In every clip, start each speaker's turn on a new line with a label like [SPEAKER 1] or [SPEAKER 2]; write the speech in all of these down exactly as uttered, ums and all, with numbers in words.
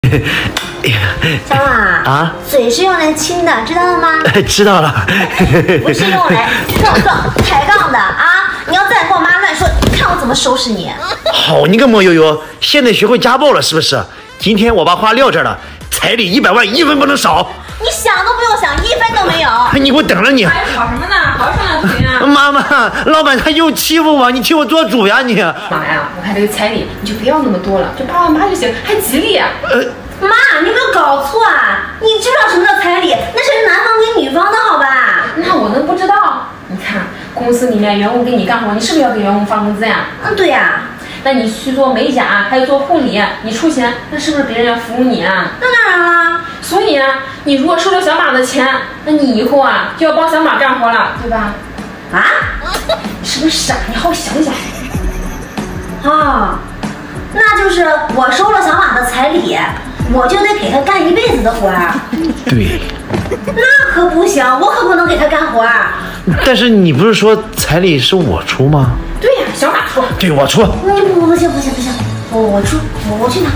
[SPEAKER 1] 小马啊，嘴是用来亲的，知道了吗？
[SPEAKER 2] 知道了。
[SPEAKER 1] 不是用来撞撞抬杠的啊！你要再跟我妈乱说，看我怎么收拾你！
[SPEAKER 2] 好你个莫悠悠，现在学会家暴了是不是？今天我把话撂这儿了，彩礼一百万，一分不能少。
[SPEAKER 1] 你想都不用想，一分都没有。
[SPEAKER 2] 你给我等着你！
[SPEAKER 3] 还吵什么呢？好好商量不行啊！
[SPEAKER 2] 妈妈，老板他又欺负我，你替我做主呀你！
[SPEAKER 3] 妈呀，我看这个彩礼你就不要那么多了，就爸爸妈妈就行，还吉利啊！
[SPEAKER 2] 呃，
[SPEAKER 1] 妈，你有没有搞错啊？你知道什么叫彩礼？那是男方给女方的好吧？
[SPEAKER 3] 那我能不知道？你看公司里面员工给你干活，你是不是要给员工发工资呀？
[SPEAKER 1] 嗯，对呀。
[SPEAKER 3] 那你去做美甲，还有做护理，你出钱，那是不是别人要服务你啊？
[SPEAKER 1] 那当然了。所
[SPEAKER 3] 以啊，你如果收了小马的钱，那你以后啊就要帮小马干活了，对吧？
[SPEAKER 1] 啊？
[SPEAKER 3] 你是不是傻？你好好想想。
[SPEAKER 1] 啊，那就是我收了小马的彩礼，我就得给他干一辈子的活儿。
[SPEAKER 2] 对。
[SPEAKER 1] 那可不行，我可不能给他干活儿。
[SPEAKER 2] 但是你不是说彩礼是我出吗？
[SPEAKER 3] 对呀，小马出。
[SPEAKER 2] 对，我出。
[SPEAKER 1] 不不不行不行不行，我我出，我我去拿。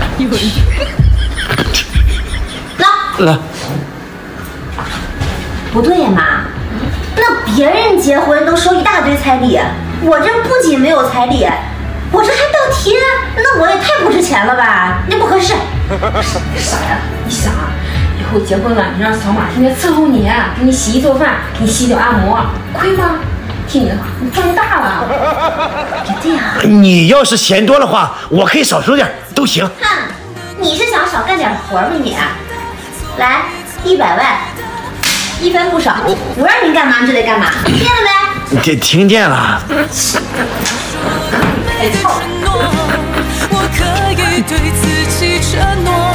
[SPEAKER 1] 拿。
[SPEAKER 2] 来。
[SPEAKER 1] 不对呀妈，那别人结婚都收一大堆彩礼，我这不仅没有彩礼，我这还倒贴，那我也太不值钱了吧？那不合适。
[SPEAKER 3] 傻呀，你想啊。以后结婚了，你让小马天天伺候你，给你洗衣做饭，给你洗脚按摩，亏吗？听你的话，你赚大了。
[SPEAKER 1] 别这样。
[SPEAKER 2] 你要是嫌多的话，我可以少收点，都行。
[SPEAKER 1] 哼，你是想少干点活吗你？来，一百万，一分不少，我让你干嘛你就得干嘛，听见了没？
[SPEAKER 2] 听听见了。
[SPEAKER 3] 哎，操！